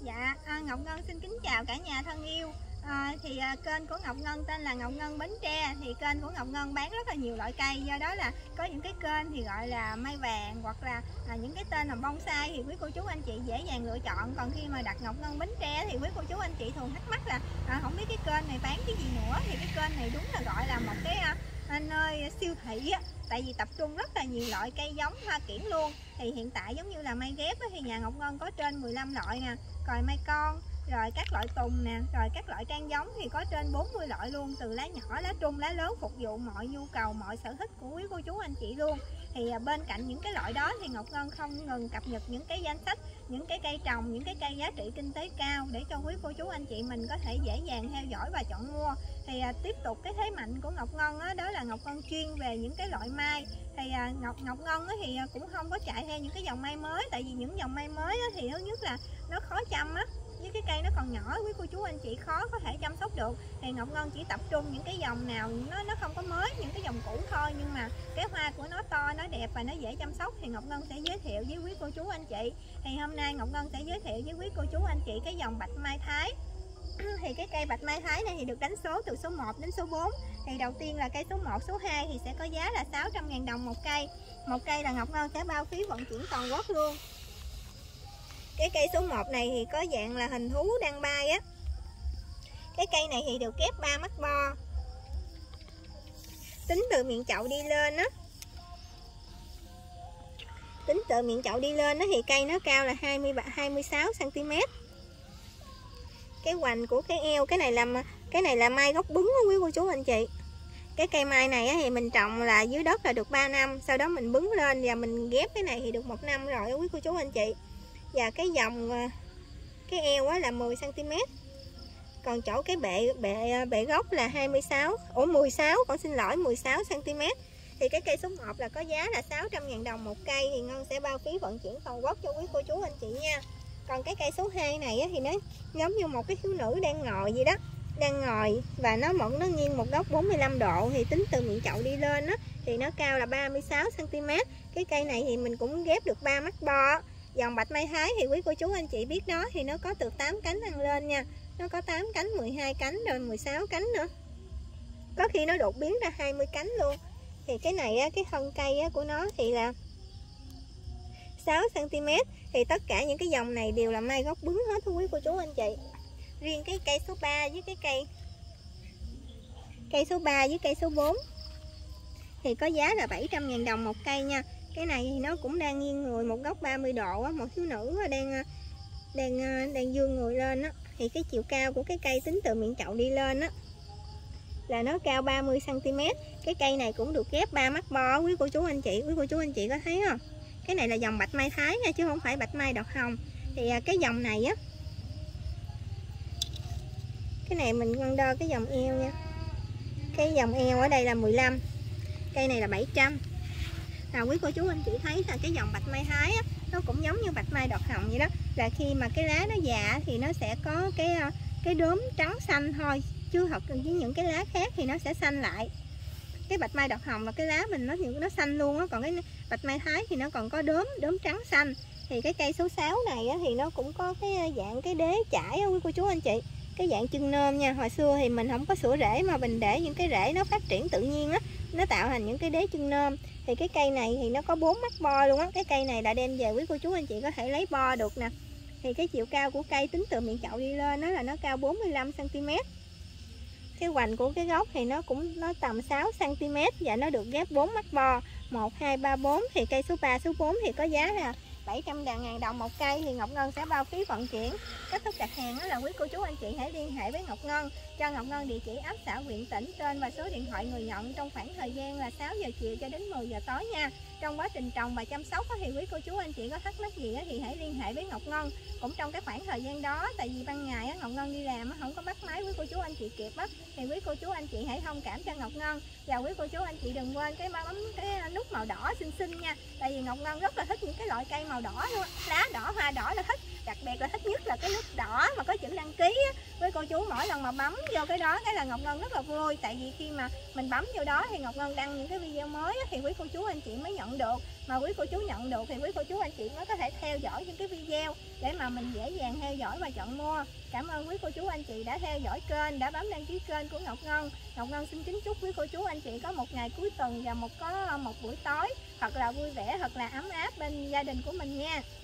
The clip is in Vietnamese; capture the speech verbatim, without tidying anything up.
Dạ, à, Ngọc Ngân xin kính chào cả nhà thân yêu. À, thì à, kênh của Ngọc Ngân tên là Ngọc Ngân Bến Tre. Thì kênh của Ngọc Ngân bán rất là nhiều loại cây, do đó là có những cái kênh thì gọi là mai vàng, hoặc là à, những cái tên là bonsai thì quý cô chú anh chị dễ dàng lựa chọn. Còn khi mà đặt Ngọc Ngân Bến Tre thì quý cô chú anh chị thường thắc mắc là à, không biết cái kênh này bán cái gì nữa. Thì cái kênh này đúng là gọi là một cái à, nơi siêu thị á, tại vì tập trung rất là nhiều loại cây giống hoa kiển luôn. Thì hiện tại giống như là mai ghép á, thì nhà Ngọc Ngân có trên mười lăm loại nè, rồi mai con, rồi các loại tùng nè, rồi các loại trang giống thì có trên bốn mươi loại luôn, từ lá nhỏ, lá trung, lá lớn, phục vụ mọi nhu cầu, mọi sở thích của quý cô chú anh chị luôn. Thì bên cạnh những cái loại đó thì Ngọc Ngân không ngừng cập nhật những cái danh sách, những cái cây trồng, những cái cây giá trị kinh tế cao để cho quý cô chú anh chị mình có thể dễ dàng theo dõi và chọn mua. Thì à, tiếp tục cái thế mạnh của Ngọc Ngân á, đó là Ngọc Ngân chuyên về những cái loại mai. Thì à, Ngọc Ngọc Ngân á, thì cũng không có chạy theo những cái dòng mai mới, tại vì những dòng mai mới á, thì thứ nhất là nó khó chăm á, với cái cây nó còn nhỏ, quý cô chú anh chị khó có thể chăm sóc được. Thì Ngọc Ngân chỉ tập trung những cái dòng nào nó nó không có mới, những cái dòng cũ thôi, nhưng mà cái hoa của nó to, nó đẹp và nó dễ chăm sóc thì Ngọc Ngân sẽ giới thiệu với quý cô chú anh chị. Thì hôm nay Ngọc Ngân sẽ giới thiệu với quý cô chú anh chị cái dòng bạch mai Thái. Thì cái cây bạch mai Thái này thì được đánh số từ số một đến số bốn. Thì đầu tiên là cây số một, số hai thì sẽ có giá là sáu trăm ngàn đồng một cây. Một cây là Ngọc Ngân sẽ bao phí vận chuyển toàn quốc luôn. Cái cây số một này thì có dạng là hình thú đang bay á. Cái cây này thì được ghép ba mắt bo. Tính từ miệng chậu đi lên á. Tính từ miệng chậu đi lên á thì cây nó cao là hai mươi, hai mươi sáu xăng ti mét. Cái hoành của cái eo, cái này là cái này là mai gốc bứng đó quý cô chú anh chị. Cái cây mai này á, thì mình trồng là dưới đất là được ba năm, sau đó mình bứng lên và mình ghép cái này thì được một năm rồi đó quý cô chú anh chị. Và cái dòng cái eo á là mười xăng ti mét. Còn chỗ cái bệ bệ bệ gốc là hai mươi sáu, ủa mười sáu, con xin lỗi, mười sáu xăng ti mét. Thì cái cây số một là có giá là sáu trăm ngàn đồng một cây, thì Ngân sẽ bao phí vận chuyển toàn quốc cho quý cô chú anh chị nha. Còn cái cây số hai này á, thì nó giống như một cái thiếu nữ đang ngồi vậy đó, đang ngồi và nó mỏng, nó nghiêng một góc bốn mươi lăm độ. Thì tính từ miệng chậu đi lên á thì nó cao là ba mươi sáu xăng ti mét. Cái cây này thì mình cũng ghép được ba mắt bo. Dòng bạch mai Thái thì quý cô chú anh chị biết đó, thì nó có từ tám cánh ăn lên nha. Nó có tám cánh, mười hai cánh, rồi mười sáu cánh nữa. Có khi nó đột biến ra hai mươi cánh luôn. Thì cái này á, cái thân cây á, của nó thì là sáu xăng ti mét. Thì tất cả những cái dòng này đều là mai gốc bứng hết thưa quý cô chú anh chị. Riêng cái cây số ba với cái cây Cây số ba với cây số bốn thì có giá là bảy trăm ngàn đồng một cây nha. Cái này thì nó cũng đang nghiêng người một góc ba mươi độ á, một thiếu nữ đang đang đang dương người lên á. Thì cái chiều cao của cái cây tính từ miệng chậu đi lên á là nó cao ba mươi xăng ti mét. Cái cây này cũng được ghép ba mắt bo quý cô chú anh chị. Quý cô chú anh chị có thấy không? Cái này là dòng bạch mai Thái nha, chứ không phải bạch mai đọt hồng. Thì cái dòng này á, cái này mình cân đo cái dòng eo nha. Cái dòng eo ở đây là mười lăm, cây này là bảy trăm. Là quý cô chú anh chị thấy là cái dòng bạch mai Thái á, nó cũng giống như bạch mai đọt hồng vậy đó. Là khi mà cái lá nó già thì nó sẽ có cái cái đốm trắng xanh thôi, chứ hợp với những cái lá khác thì nó sẽ xanh lại. Cái bạch mai đọt hồng là cái lá mình nó nó xanh luôn á, còn cái bạch mai Thái thì nó còn có đốm đốm trắng xanh. Thì cái cây số sáu này á, thì nó cũng có cái dạng cái đế chải á quý cô chú anh chị, cái dạng chân nôm nha. Hồi xưa thì mình không có sửa rễ mà mình để những cái rễ nó phát triển tự nhiên á, nó tạo thành những cái đế chân nôm. Thì cái cây này thì nó có bốn mắt bo luôn á. Cái cây này là đem về quý cô chú anh chị có thể lấy bo được nè. Thì cái chiều cao của cây tính từ miệng chậu đi lên đó là nó cao bốn mươi lăm xăng ti mét. Cái hoành của cái gốc thì nó cũng nó tầm sáu xăng ti mét và nó được ghép bốn mắt bo, một, hai, ba, bốn. Thì cây số ba, số bốn thì có giá là bảy trăm ngàn đồng một cây, thì Ngọc Ngân sẽ bao phí vận chuyển. Cách thức đặt hàng đó là quý cô chú anh chị hãy liên hệ với Ngọc Ngân, cho Ngọc Ngân địa chỉ ấp, xã, huyện, tỉnh, tên và số điện thoại người nhận trong khoảng thời gian là sáu giờ chiều cho đến mười giờ tối nha. Trong quá trình trồng và chăm sóc thì quý cô chú anh chị có thắc mắc gì thì hãy liên hệ với Ngọc Ngân. Cũng trong cái khoảng thời gian đó, tại vì ban ngày Ngọc Ngân đi làm không có bắt máy quý cô chú anh chị kịp á, thì quý cô chú anh chị hãy thông cảm cho Ngọc Ngân. Và quý cô chú anh chị đừng quên cái bấm cái nút màu đỏ xinh xinh nha, tại vì Ngọc Ngân rất là thích những cái loại cây màu đỏ luôn, lá đỏ, hoa đỏ là thích. Đặc biệt là thích nhất là cái nút đỏ mà có chữ đăng ký á. Với cô chú mỗi lần mà bấm vô cái đó cái là Ngọc Ngân rất là vui, tại vì khi mà mình bấm vô đó thì Ngọc Ngân đăng những cái video mới á, thì quý cô chú anh chị mới nhận nhận được. Mà quý cô chú nhận được thì quý cô chú anh chị mới có thể theo dõi những cái video để mà mình dễ dàng theo dõi và chọn mua. Cảm ơn quý cô chú anh chị đã theo dõi kênh, đã bấm đăng ký kênh của Ngọc Ngân. Ngọc Ngân xin kính chúc quý cô chú anh chị có một ngày cuối tuần và một có một buổi tối thật là vui vẻ, thật là ấm áp bên gia đình của mình nha.